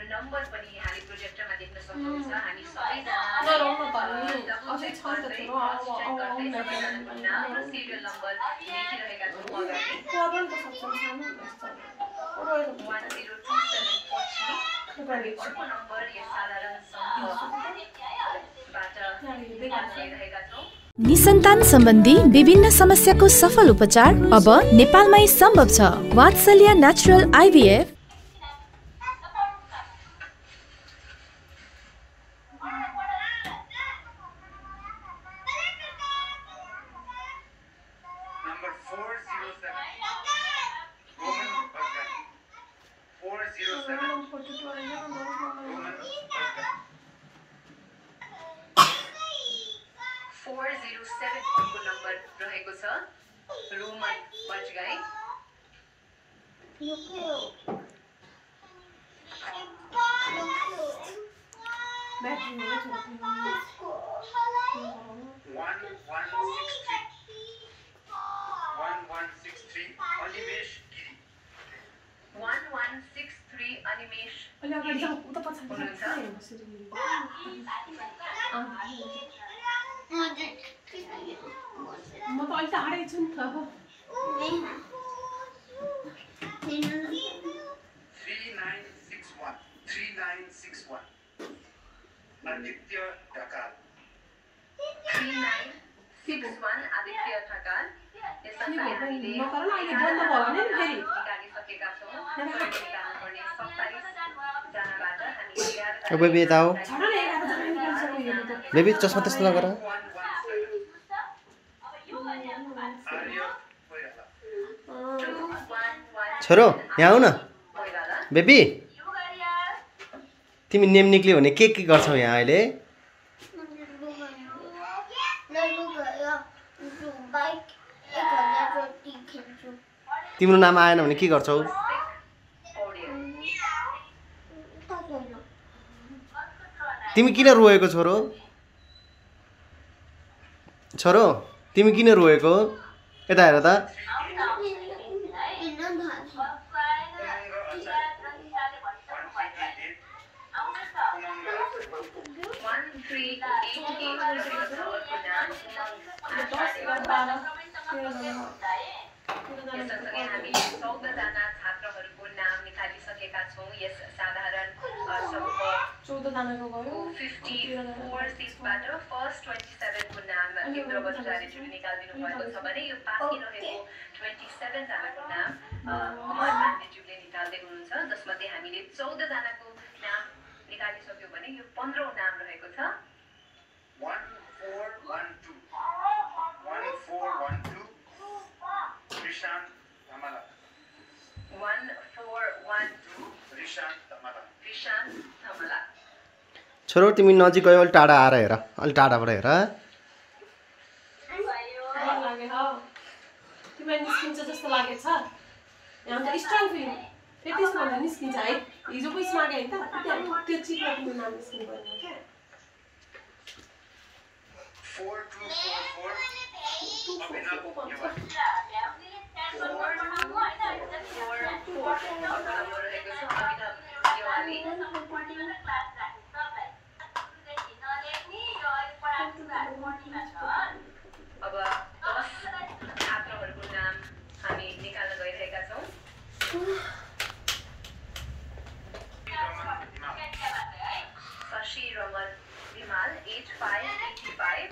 Number पनि हामी प्रोजेक्टरमा देख्न सक्नुहुन्छ हामी सबैजना अझै छ त ठुलो सबैजनाको नाम र सिरियल नम्बर लेखिरहेका छौँ अगाडि 1027 पछि अर्को नम्बर यस साधारण सङ्घबाट निकालिरहेका छौँ। निसन्तान सम्बन्धी विभिन्न समस्याको सफल उपचार अब नेपालमै सम्भव छ। वात्सल्य नेचुरल आइभीएफ रहेको छ रोमन बजगाई अनिमेश म त अहिले टाढै छु नि त 3961 आदित्य ढकाल 3961 आदित्य ढकाल यसमा हामीले निकालिसकेका छौँ। बेबी यता हो बेबी चस्मा त्यस्तो नगर छोरो यहाँ आऊ न बेबी तिमी नेम निक्ल्यो भने के गर्छौ यहाँ अहिले तिम्रो नाम आएन भने के गर्छौ तिमी किन रोएको छोरो छोरो तिमी किन रोएको यता हेर त यससँगै हामीले 14 जना छात्रहरूको नाम निकालिसकेका छौँ। यस साधारण समूह 14 जनाको भयो 54 सिटबाट फर्स्ट 27 को नाम इन्द्र बजारेज्यूले निकालिदिनु भएको छ भने यो बाँकी रहेको 27 जनाको नाम अमर पाण्डेज्यूले निकाल्दै हुनुहुन्छ जसमध्ये हामीले 14 जनाको नाम निकालिसक्यो भने यो 15औं नाम रहेको छ 1412 Rishan Thamala 1412 Rishan Thamala छोरो तिमी नजिक गयो अलि टाढा आएर हेर अलि टाढाबाट हेर तिमीलाई निस्किन्छ जस्तो लागेछ यहाँ त स्ट्रङ फिल त्यसमा निस्किन्छ है हिजोको स्मार्ट हैन त त्यो चिकमा तिम्रो नाम निस्किनु पर्यो के 4244 अभिनव अब 10 छात्रहरूको नाम हामी निकाल्न गइरहेका छौँ। शशि रमन विमाल 8585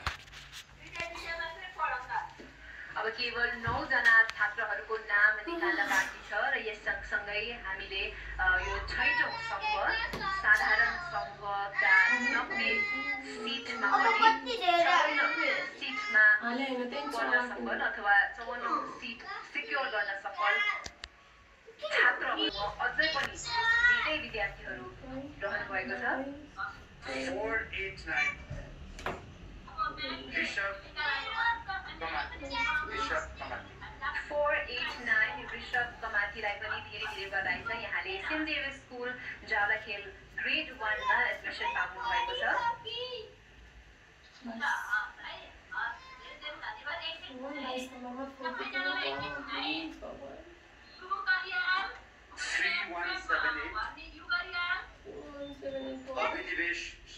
अब केवल 9 जना छात्रहरूको नाम निकाल्न बाँकी छ र यस सँगसँगै हामीले यो 6औं सङ्घ साधारण सङ्घका 90 सिटमा पनि सिटमा गर्न सफल अथवा 54औं सिट सिक्योर गर्न सफल छात्रहरू अझै पनि धेरै विद्यार्थीहरू रहनु भएको छ 489 ऋषभ कमातीलाई पनि धेरै धेरै बधाई छ। यहाँले saint Xavier's school Jawalakhel grade 1 मा एडमिसन पाउनु भएको छ। 3178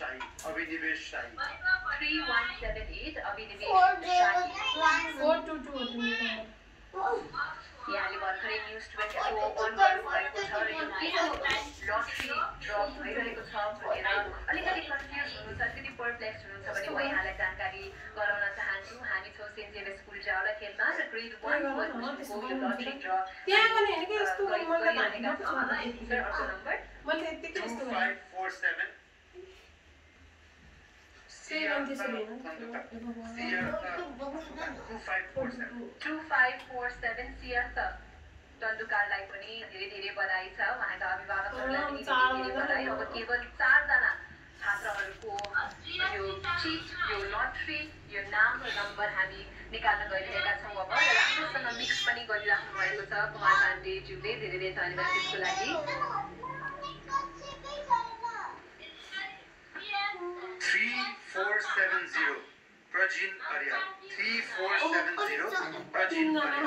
अभिनिवेश शाही 3178 अभिनिवेश शाही 422 यहाँले भर्खरै न्युज 24 अन गर्नुभएको छ र यो के लटरी ड्र भइरहेको छ भनेर अलिकति कन्फ्युज हुनुहुन्छ अलिकति परप्लेक्स हुनुहुन्छ भने म यहाँलाई जानकारी गराउन चाहन्छु हामी छौँ सेन्ट जेभियर्स स्कुल जावला खेलमा र ग्रेड 1 को यो लटरी ड्र त्यहाँ गर्ने हैन के यस्तो गरिरहेका छौँ सर अर्को नम्बर मैले यतिकै यस्तो 2547 2547 सियार्थ दण्डुकारलाई पनि धेरै धेरै बधाई छ उहाँका अभिभावकहरूलाई पनि धेरै धेरै बधाई अब केवल 4 जना छात्रहरूको यो चिट यो लटरी यो नाम र नम्बर हामी निकाल्न गइरहेका छौँ अब राम्रोसँग मिक्स पनि गरिराख्नु भएको छ कुमार पाण्डेज्यूले धेरै धेरै धन्यवाद त्यसको लागि 3470 प्रजिन आर्या 3470 प्रजिन आर्या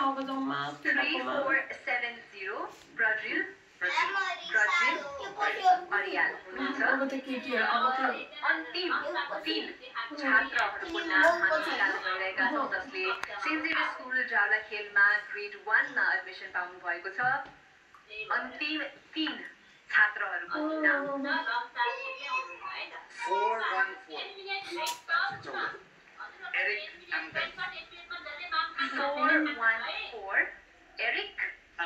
3470 ब्राजिल अरियाल हुनुहुन्छ अब त केटीहरु अब अन्तिम 3 छात्रहरूको नाम हामी निकाल्न गइरहेका छौँ जसले सेन्ट जेभियर्स स्कुल जावला खेलमा ग्रेड 1 मा एडमिसन पाउनु भएको छ अन्तिम 3 छात्रहरूको नाम 414 Eric Amgai 414 Eric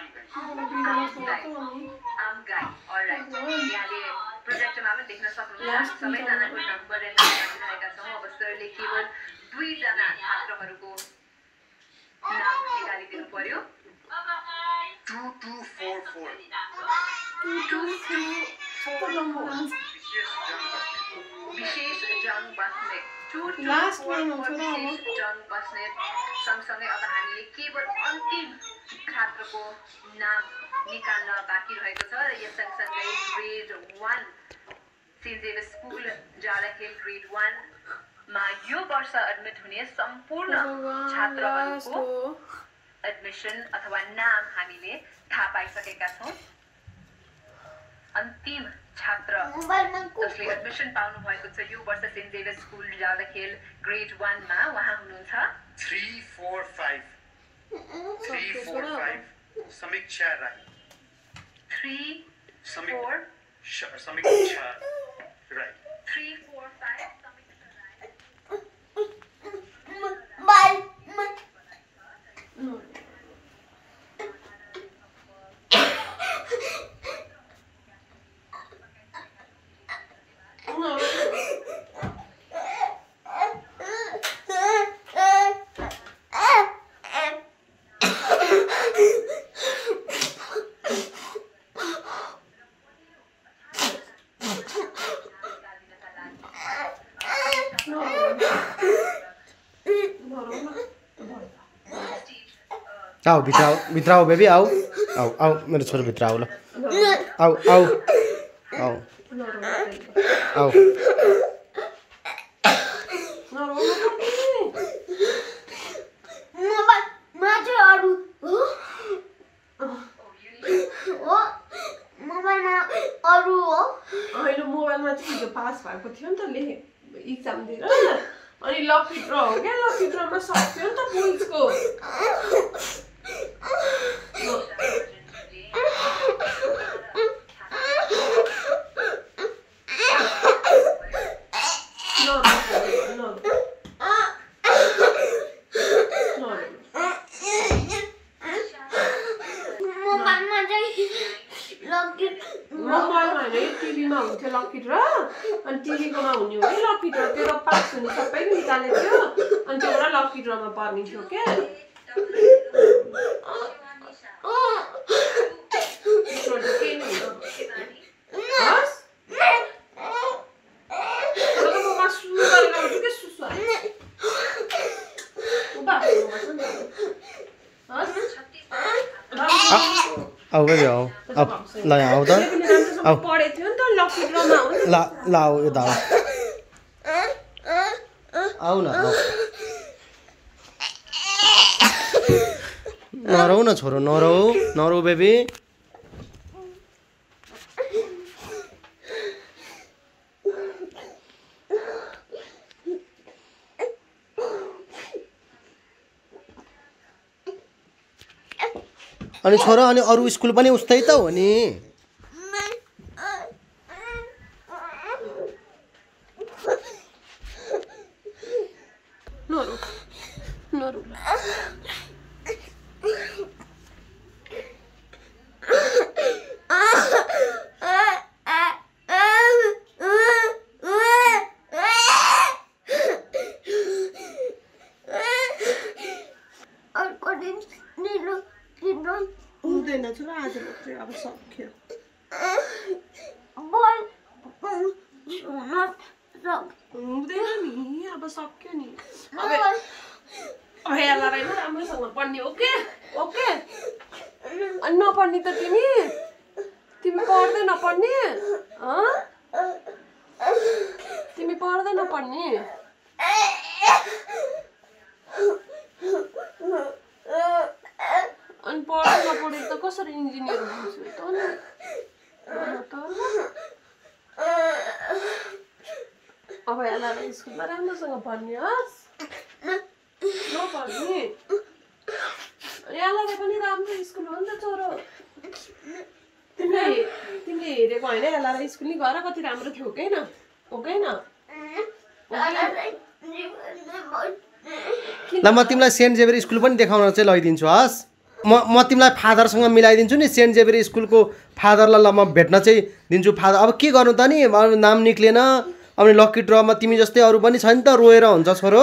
Amgai. Alright. यहाँले प्रोजेक्टमा पनि देख्न सक्नुहुन्छ सबैजनाको नम्बर र नाम राखिरहेका छौँ अब सरले केवल 2 जना छात्रहरूको नाम निकालिदिनु पर्यो 2244 विशेष जङ बस्नेत 2244 विशेष जङ बस्नेत सँगसँगै अब हामीले केवल अन्तिम छात्रको नाम निकाल्न बाँकी रहेको छ र यस सँगसँगै ग्रेड 1 सेन्ट जेभियर्स स्कुल जावला खेल ग्रेड 1 मा यो वर्ष एडमिट हुने सम्पूर्ण छात्रहरूको एडमिसन अथवा नाम हामीले थाहा पाइसकेका छौँ अन्तिम छात्र जसले एडमिसन पाउनु भएको छ यो वर्ष सेन्ट जेभियर्स स्कुल जावला खेल ग्रेड 1 मा उहाँ हुनुहुन्छ 345 समीक्षा राई 345 समीक्षा राई 345 समीक्षा राई आओ भित्र आओ बेबी आओ आओ आओ मेरो छोरो भित्र आओ ल आओ आओ आओ आओ होइन मोबाइलमा चाहिँ हिजो पास भएको थियो नि त इक्जाम दिएर अनि लकी ड्र हो क्या लकी ड्रमा सक्यो नि त पोइन्ट्सको मोबाइलमा होइन टिभीमा हुन्थ्यो लकी ड्र अनि टिभीकोमा हुने हो कि लकी ड्र त्यो त पास हुने सबै निकालेको थियो अनि त्योबाट लकी ड्रमा पर्ने थियो क्या आओ बेबी आओ अब ल यहाँ आऊ त आऊ पढेको थियो नि त लकी ड्रमा हो नि ल ल आऊ यता आऊ आऊ न आऊ नरौ न छोरो नरौ बेबी अनि छोरा अनि अरू स्कुल पनि उस्तै त हो नि नरु नरु हुँदैन छोरा आज मात्रै अब सक्यो हुँदैन नि अब सक्यो नि अब यसलाई राम्रोसँग पढ्ने ओके ओके अनि नपढ्ने त तिमी तिमी पढ्दै नपढ्ने तिमी पढ्दै नपढ्ने अनि पढ्दै नपढेर त कसरी इन्जिनियर हुन्छु त नि अब यसलाई स्कुलमा राम्रोसँग पढ्ने होस् नपढ्ने यसलाई पनि राम्रो स्कुल हो नि त छोरो तिमीले हेरेको होइन यसलाई स्कुल नि गर कति राम्रो थियो ओके न ओके न ल म तिमीलाई सेन्ट जेभियर स्कुल पनि देखाउन चाहिँ लैदिन्छु हस् म तिमीलाई फादरसँग मिलाइदिन्छु नि सेन्ट जेभियर स्कुलको फादरलाई ल म भेट्न चाहिँ दिन्छु फादर अब के गर्नु त नि नाम निक्लेन अनि लकी ड्रमा तिमी जस्तै अरू पनि छ नि त रोएर हुन्छ छोरो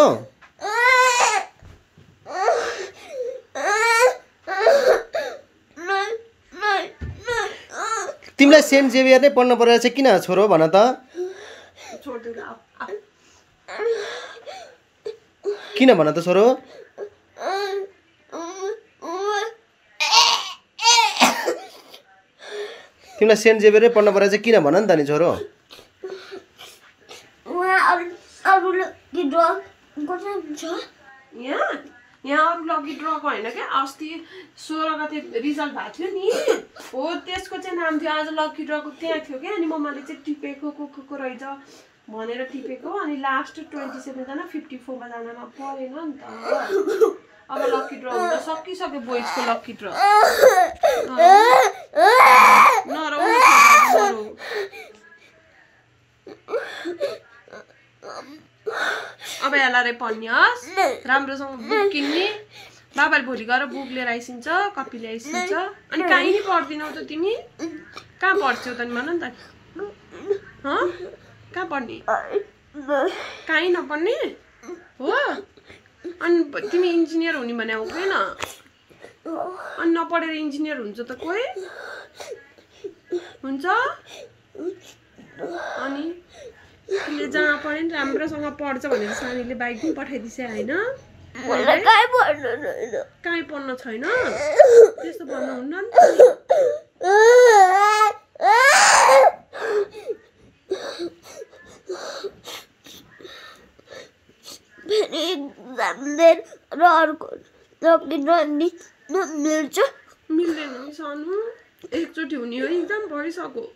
तिमीलाई सेन्ट जेभियर नै पढ्नु परेर चाहिँ किन छोरो भन त किन भन त छोरो तिमीलाई सेन्ट जेभियरै पढ्नु परेर चाहिँ किन भन नि त नि छोरो यहाँ अरू लकी ड्रको होइन क्या अस्ति 16 गते रिजल्ट भएको थियो नि हो त्यसको चाहिँ नाम थियो आज लकी ड्रको त्यहाँ थियो क्या अनि मम्माले चाहिँ टिपेको को रहेछ भनेर टिपेको अनि लास्ट 27 जना 54 जनामा परेन नि त अब लकी ड्र हुन सकिसक्यो बोइजको लकी ड्र अब यसलाई पढ्ने होस् राम्रोसँग बुक किन्ने बाबाले भोलि गएर बुक लिएर आइसिन्छ कपी ल्याइसिन्छ अनि कहीँ नि पढ्दिनौ त तिमी कहाँ पढ्छौ त नि भन नि त कहाँ पढ्ने कहीँ नपढ्ने हो अनि तिमी इन्जिनियर हुने भने हुँदैन अनि नपढेर इन्जिनियर हुन्छ त कोही हुन्छ अनि तिमीले जहाँ पढ्यो नि राम्रोसँग पढ्छ भनेर सानीले बाइक पनि पठाइदिन्छ होइन कहीँ पढ्न छैन त्यस्तो भन्नु हुन्न नि मिल्दैन नि सानो एकचोटि हुने हो एकदम पढिसक्यो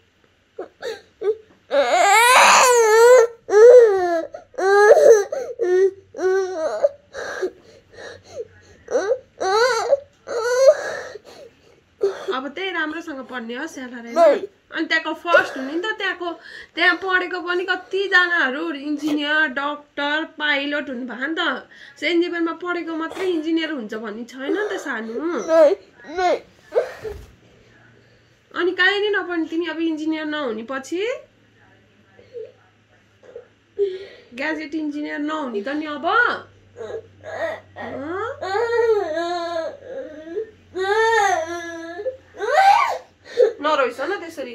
अब त्यही राम्रोसँग पढ्ने होस् यसलाई अनि त्यहाँको फर्स्ट हुने नि त त्यहाँ पढेको पनि कतिजनाहरू इन्जिनियर डाक्टर पाइलट हुनु भयो नि त सेन्ट जेभियरमा पढेको मात्रै इन्जिनियर हुन्छ भन्ने छैन नि त सानो अनि कहीँ नै नपढ्ने तिमी अब इन्जिनियर नहुने पछि ग्याजेट इन्जिनियर नहुने त नि अब नरोइस न त्यसरी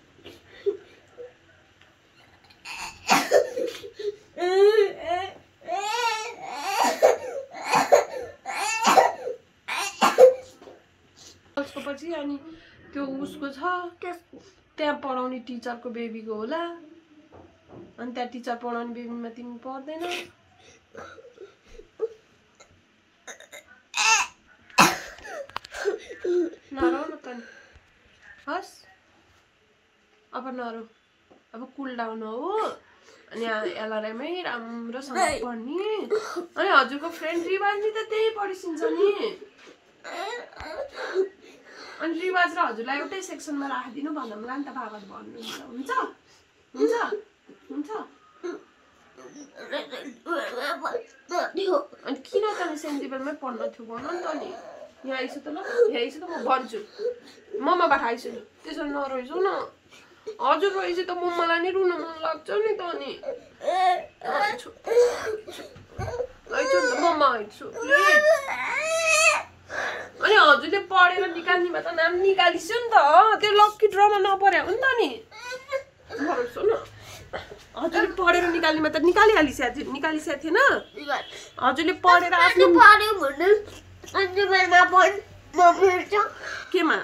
पछि अनि त्यो उसको छ त्यहाँ पढाउने टिचरको बेबीको होला अनि त्यहाँ टिचर पढाउने बेबीमा तिमी पढ्दैन नरौ न त हस् अब नरौ अब कुल डाउन हो अनि एलआरएमै राम्रोसँग पढ्ने अनि हजुरको फ्रेन्ड रिवाज नि त त्यही पढिसिन्छ नि अनि रिवाज र हजुरलाई एउटै सेक्सनमा राखिदिनु भन्दा मलाई नि त बाबाले भन्नुहुन्छ हुन्छ हुन्छ हुन्छ अनि किन त सेन्ट जेभियरमै पढ्न थियो भन नि त नि यहाँ आइसु त ल यहाँ आइसु त म भन्छु मम्माबाट आइसु नि त्यसरी नरोइसु न हजुर रोइसु त मम्मालाई नि रुन मन लाग्छ नि त नि आइछु आइछु नि त मम्मा आइछु अनि हजुरले पढेर निकाल्नेमा त नाम निकालिसु नि त त्यो लक्की ड्रमा नपरे हो नि त नि नरोइसु न हजुरले पढेर निकाल्नेमा त निकालिसकेको थिएन हजुरले पढेर आफ्नो केमा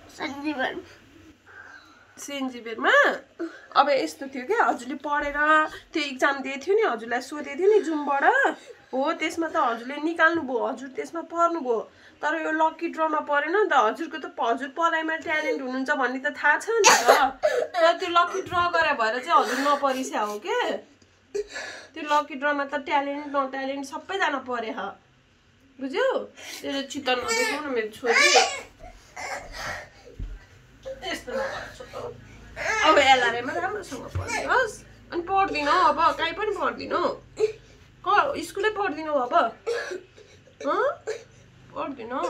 सेन्ट जेभियरमा अब यस्तो थियो कि हजुरले पढेर त्यो इक्जाम दिएको थियो नि हजुरलाई सोधेको थियो नि जुमबाट हो त्यसमा त हजुरले निकाल्नुभयो हजुर त्यसमा पढ्नुभयो तर यो लक्की ड्रमा परेन नि त हजुरको त हजुर पढाइमा ट्यालेन्ट हुनुहुन्छ भन्ने त थाहा छ नि त तर त्यो लक्की ड्र गरे भएर चाहिँ हजुर नपरिस्या हो के त्यो लक्की ड्रमा त ट्यालेन्ट नट्यालेन्ट सबैजना परे ह बुझ्यौ त्यो चित्त नदेखाउनु मेरो छोरी यस्तो नगर्छु अब एलआरएमा राम्रोसँग पढ्नुहोस् अनि पढ्दिनँ अब कहीँ पनि पढ्दिनँ स्कुलै पढ्दिनँ अब पढ्दिनँ